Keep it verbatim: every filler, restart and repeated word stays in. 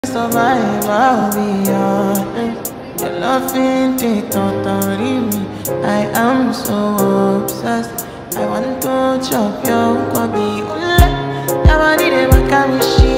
Survive, I'll be honest. Your loving it totally me. I am so obsessed. I want to chop your kwabi. Ule, nobody dey make me